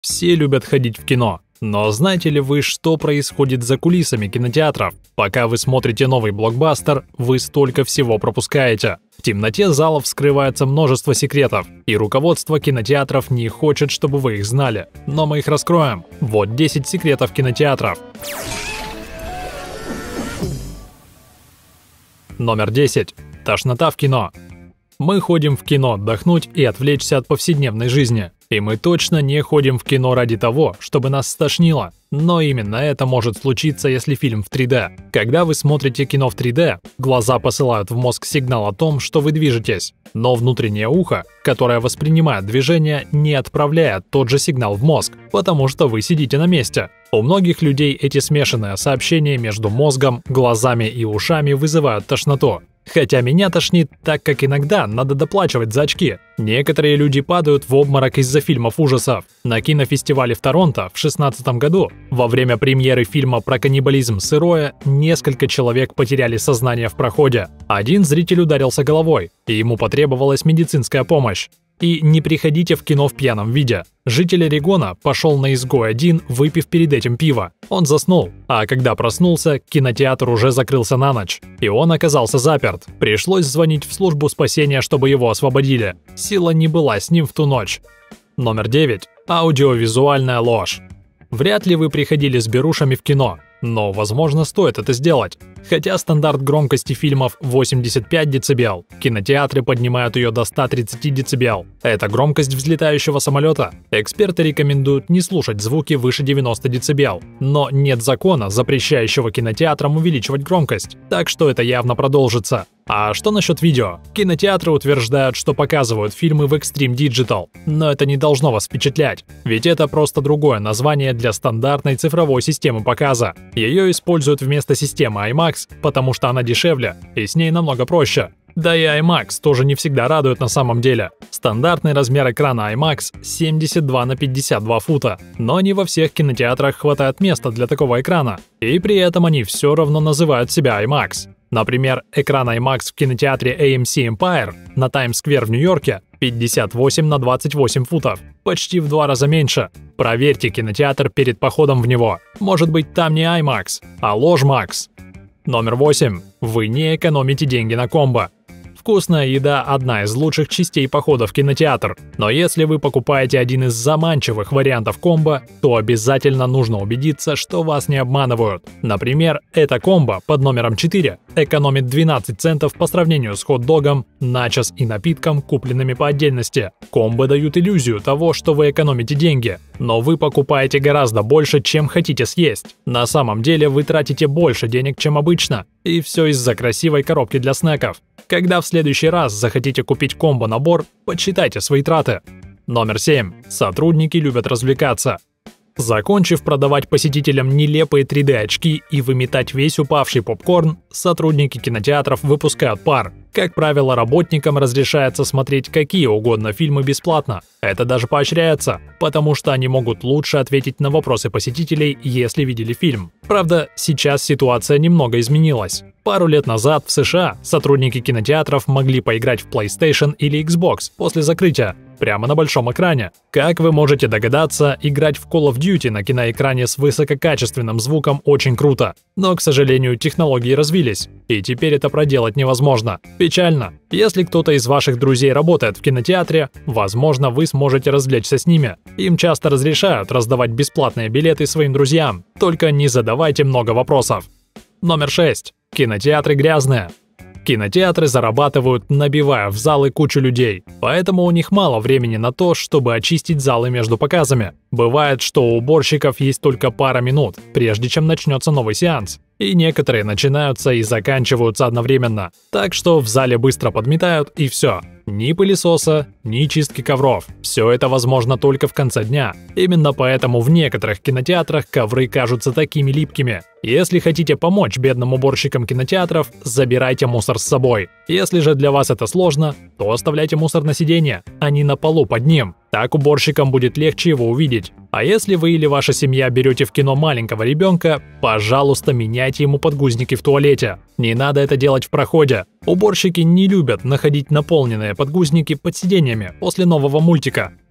Все любят ходить в кино, но знаете ли вы, что происходит за кулисами кинотеатров? Пока вы смотрите новый блокбастер, вы столько всего пропускаете. В темноте залов скрывается множество секретов, и руководство кинотеатров не хочет, чтобы вы их знали. Но мы их раскроем. Вот 10 секретов кинотеатров. Номер 10. Тошнота в кино. Мы ходим в кино отдохнуть и отвлечься от повседневной жизни. И мы точно не ходим в кино ради того, чтобы нас стошнило. Но именно это может случиться, если фильм в 3D. Когда вы смотрите кино в 3D, глаза посылают в мозг сигнал о том, что вы движетесь. Но внутреннее ухо, которое воспринимает движение, не отправляет тот же сигнал в мозг, потому что вы сидите на месте. У многих людей эти смешанные сообщения между мозгом, глазами и ушами вызывают тошноту. Хотя меня тошнит, так как иногда надо доплачивать за очки. Некоторые люди падают в обморок из-за фильмов ужасов. На кинофестивале в Торонто в 2016 году, во время премьеры фильма про каннибализм «Сырое», несколько человек потеряли сознание в проходе. Один зритель ударился головой, и ему потребовалась медицинская помощь. И не приходите в кино в пьяном виде. Житель Орегона пошел на изгой один, выпив перед этим пиво. Он заснул, а когда проснулся, кинотеатр уже закрылся на ночь. И он оказался заперт. Пришлось звонить в службу спасения, чтобы его освободили. Сила не была с ним в ту ночь. Номер 9. Аудиовизуальная ложь. Вряд ли вы приходили с берушами в кино, но, возможно, стоит это сделать. Хотя стандарт громкости фильмов 85 дБ, кинотеатры поднимают ее до 130 дБ. Это громкость взлетающего самолета. Эксперты рекомендуют не слушать звуки выше 90 дБ, но нет закона, запрещающего кинотеатрам увеличивать громкость, так что это явно продолжится. А что насчет видео? Кинотеатры утверждают, что показывают фильмы в Extreme Digital, но это не должно вас впечатлять, ведь это просто другое название для стандартной цифровой системы показа. Ее используют вместо системы IMAX, потому что она дешевле, и с ней намного проще. Да и IMAX тоже не всегда радует на самом деле. Стандартный размер экрана IMAX 72 на 52 фута, но не во всех кинотеатрах хватает места для такого экрана, и при этом они все равно называют себя IMAX. Например, экран IMAX в кинотеатре AMC Empire на Таймс-сквер в Нью-Йорке 58 на 28 футов, почти в 2 раза меньше. Проверьте кинотеатр перед походом в него. Может быть, там не IMAX, а ложь-макс. Номер 8. Вы не экономите деньги на комбо. Вкусная еда – одна из лучших частей похода в кинотеатр, но если вы покупаете один из заманчивых вариантов комбо, то обязательно нужно убедиться, что вас не обманывают. Например, это комбо под номером 4 экономит 12 центов по сравнению с хот-догом, начос и напитком, купленными по отдельности. Комбо дают иллюзию того, что вы экономите деньги, но вы покупаете гораздо больше, чем хотите съесть. На самом деле вы тратите больше денег, чем обычно, и все из-за красивой коробки для снеков. Когда в следующий раз захотите купить комбо-набор, подсчитайте свои траты. Номер 7. Сотрудники любят развлекаться. Закончив продавать посетителям нелепые 3D-очки и выметать весь упавший попкорн, сотрудники кинотеатров выпускают пар. Как правило, работникам разрешается смотреть какие угодно фильмы бесплатно. Это даже поощряется, потому что они могут лучше ответить на вопросы посетителей, если видели фильм. Правда, сейчас ситуация немного изменилась. Пару лет назад в США сотрудники кинотеатров могли поиграть в PlayStation или Xbox после закрытия, прямо на большом экране. Как вы можете догадаться, играть в Call of Duty на киноэкране с высококачественным звуком очень круто. Но, к сожалению, технологии развились, и теперь это проделать невозможно. Печально. Если кто-то из ваших друзей работает в кинотеатре, возможно, вы сможете развлечься с ними. Им часто разрешают раздавать бесплатные билеты своим друзьям, только не задавайте много вопросов. Номер 6. Кинотеатры грязные. Кинотеатры зарабатывают, набивая в залы кучу людей, поэтому у них мало времени на то, чтобы очистить залы между показами. Бывает, что у уборщиков есть только пара минут, прежде чем начнется новый сеанс. И некоторые начинаются и заканчиваются одновременно, так что в зале быстро подметают и все. Ни пылесоса, ни чистки ковров. Все это возможно только в конце дня. Именно поэтому в некоторых кинотеатрах ковры кажутся такими липкими. Если хотите помочь бедным уборщикам кинотеатров, забирайте мусор с собой. Если же для вас это сложно, то оставляйте мусор на сиденье, а не на полу под ним. Так уборщикам будет легче его увидеть. А если вы или ваша семья берете в кино маленького ребенка, пожалуйста, меняйте ему подгузники в туалете. Не надо это делать в проходе. Уборщики не любят находить наполненные подгузники под сиденьями после нового мультика.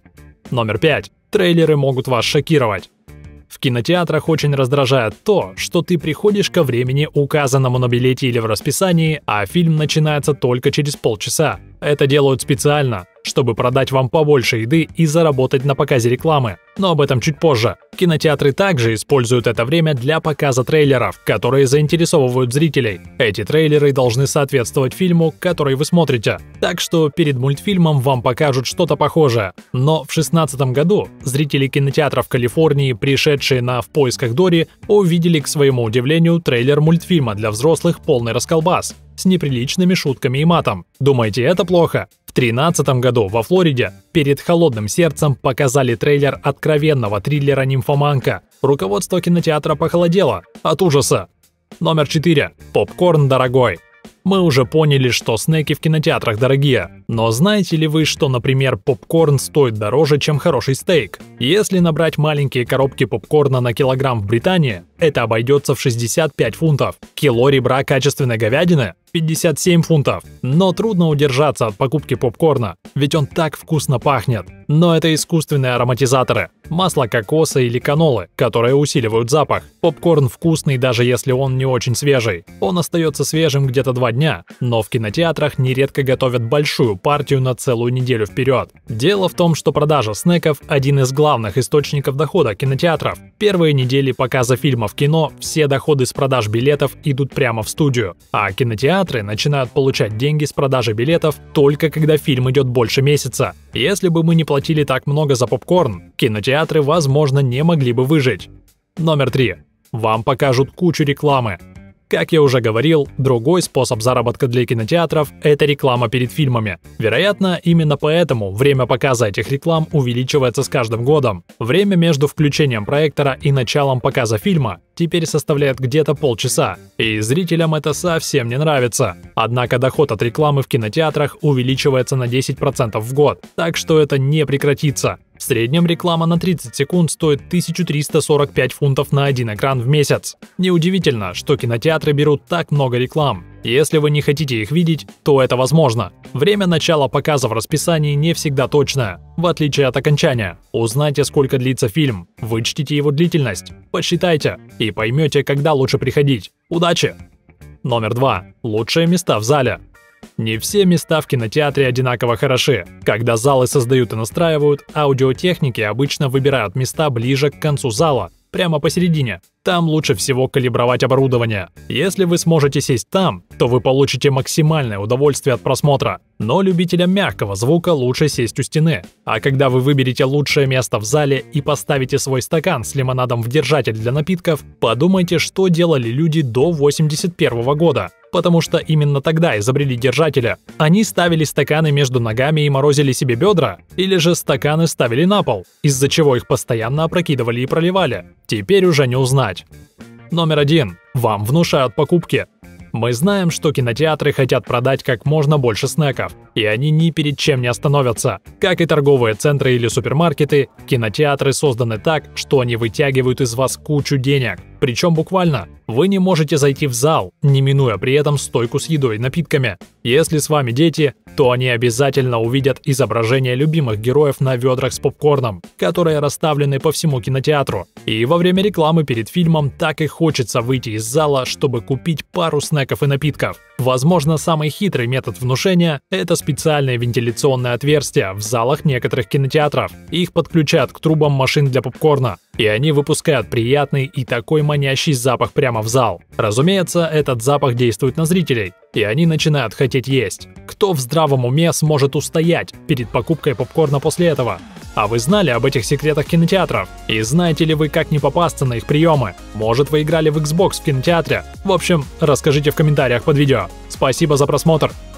Номер 5. Трейлеры могут вас шокировать. В кинотеатрах очень раздражает то, что ты приходишь ко времени, указанному на билете или в расписании, а фильм начинается только через полчаса. Это делают специально, чтобы продать вам побольше еды и заработать на показе рекламы. Но об этом чуть позже. Кинотеатры также используют это время для показа трейлеров, которые заинтересовывают зрителей. Эти трейлеры должны соответствовать фильму, который вы смотрите. Так что перед мультфильмом вам покажут что-то похожее. Но в 2016 году зрители кинотеатров Калифорнии, пришедшие на «В поисках Дори», увидели, к своему удивлению, трейлер мультфильма для взрослых «Полный расколбас» с неприличными шутками и матом. Думаете, это плохо? В 2013 году во Флориде перед «Холодным сердцем» показали трейлер откровенного триллера «Нимфоманка». Руководство кинотеатра похолодело от ужаса. Номер 4. Попкорн дорогой. Мы уже поняли, что снеки в кинотеатрах дорогие. Но знаете ли вы, что, например, попкорн стоит дороже, чем хороший стейк? Если набрать маленькие коробки попкорна на килограмм в Британии, это обойдется в 65 фунтов. Кило ребра качественной говядины – 57 фунтов. Но трудно удержаться от покупки попкорна, ведь он так вкусно пахнет. Но это искусственные ароматизаторы. Масло кокоса или канолы, которые усиливают запах. Попкорн вкусный, даже если он не очень свежий. Он остается свежим где-то 2 дня, но в кинотеатрах нередко готовят большую партию на целую неделю вперед. Дело в том, что продажа снеков – один из главных источников дохода кинотеатров. Первые недели показа фильма в кино все доходы с продаж билетов идут прямо в студию, а кинотеатры начинают получать деньги с продажи билетов только когда фильм идет больше месяца. Если бы мы не платили так много за попкорн, кинотеатры, возможно, не могли бы выжить. Номер 3. Вам покажут кучу рекламы. Как я уже говорил, другой способ заработка для кинотеатров – это реклама перед фильмами. Вероятно, именно поэтому время показа этих реклам увеличивается с каждым годом. Время между включением проектора и началом показа фильма теперь составляет где-то полчаса, и зрителям это совсем не нравится. Однако доход от рекламы в кинотеатрах увеличивается на 10% в год, так что это не прекратится. В среднем реклама на 30 секунд стоит 1345 фунтов на один экран в месяц. Неудивительно, что кинотеатры берут так много реклам. Если вы не хотите их видеть, то это возможно. Время начала показа в расписании не всегда точное, в отличие от окончания. Узнайте, сколько длится фильм, вычтите его длительность, посчитайте и поймете, когда лучше приходить. Удачи! Номер 2. Лучшие места в зале. Не все места в кинотеатре одинаково хороши. Когда залы создают и настраивают, аудиотехники обычно выбирают места ближе к концу зала, прямо посередине. Там лучше всего калибровать оборудование. Если вы сможете сесть там, то вы получите максимальное удовольствие от просмотра. Но любителям мягкого звука лучше сесть у стены. А когда вы выберете лучшее место в зале и поставите свой стакан с лимонадом в держатель для напитков, подумайте, что делали люди до 1981 года. Потому что именно тогда изобрели держатели. Они ставили стаканы между ногами и морозили себе бедра, или же стаканы ставили на пол, из-за чего их постоянно опрокидывали и проливали. Теперь уже не узнать. Номер 1. Вам внушают покупки. Мы знаем, что кинотеатры хотят продать как можно больше снеков, и они ни перед чем не остановятся. Как и торговые центры или супермаркеты, кинотеатры созданы так, что они вытягивают из вас кучу денег. Причем буквально. Вы не можете зайти в зал, не минуя при этом стойку с едой и напитками. Если с вами дети, то они обязательно увидят изображения любимых героев на ведрах с попкорном, которые расставлены по всему кинотеатру. И во время рекламы перед фильмом так и хочется выйти из зала, чтобы купить пару снеков и напитков. Возможно, самый хитрый метод внушения – это специальные вентиляционные отверстия в залах некоторых кинотеатров. Их подключают к трубам машин для попкорна, и они выпускают приятный и такой манящий запах прямо в зал. Разумеется, этот запах действует на зрителей, и они начинают хотеть есть. Кто в здравом уме сможет устоять перед покупкой попкорна после этого? А вы знали об этих секретах кинотеатров? И знаете ли вы, как не попасться на их приемы? Может, вы играли в Xbox в кинотеатре? В общем, расскажите в комментариях под видео. Спасибо за просмотр!